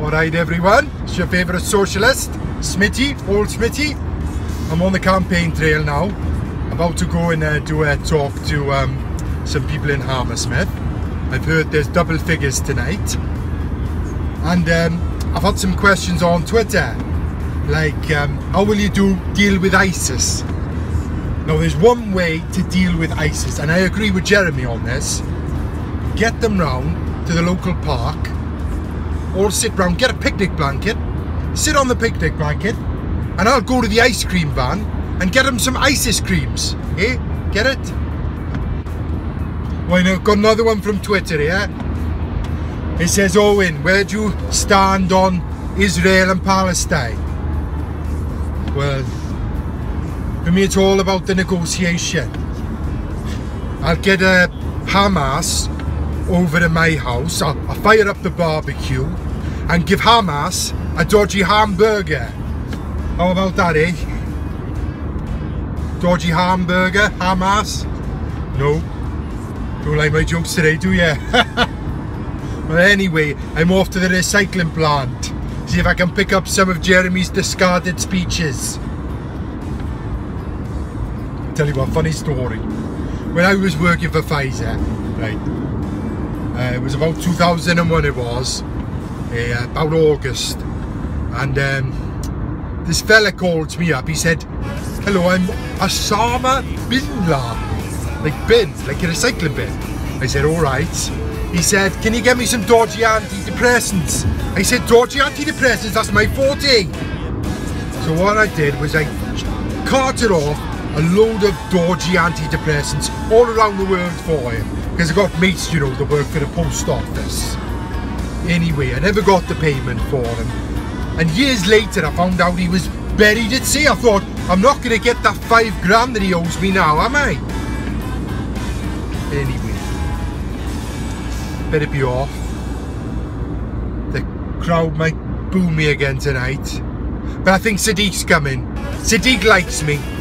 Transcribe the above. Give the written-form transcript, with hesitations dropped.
Alright everyone, it's your favourite socialist, Smitty, old Smitty. I'm on the campaign trail now, about to go and do a talk to some people in Hammersmith. I've heard there's double figures tonight. And I've had some questions on Twitter, like how will you deal with ISIS? Now there's one way to deal with ISIS, and I agree with Jeremy on this. Get them round to the local park, or sit round, get a picnic blanket, sit on the picnic blanket, and I'll go to the ice cream van and get them some ISIS creams. Eh? Get it? Well, I've got another one from Twitter here. It says, Owen, where do you stand on Israel and Palestine? Well, for me it's all about the negotiation. I'll get a Hamas over to my house, I'll fire up the barbecue and give Hamas a dodgy hamburger. How about that, eh? Dodgy hamburger, Hamas? No, don't like my jokes today, do ya? Well, anyway, I'm off to the recycling plant, see if I can pick up some of Jeremy's discarded speeches. Tell you what, funny story. When I was working for Pfizer, right, it was about 2001 it was, about August, and this fella called me up. He said, hello, I'm Osama bin Laden, like bin, like a recycling bin. I said, alright. He said, can you get me some dodgy antidepressants? I said, dodgy antidepressants, that's my forte. So what I did was I carted off a load of dodgy antidepressants all around the world for him, because I got mates, you know, that work for the post office. Anyway, I never got the payment for him, and years later I found out he was buried at sea. I thought, I'm not going to get that £5 that he owes me now, am I? Anyway, better be off. The crowd might boo me again tonight, but I think Sadiq's coming. Sadiq likes me.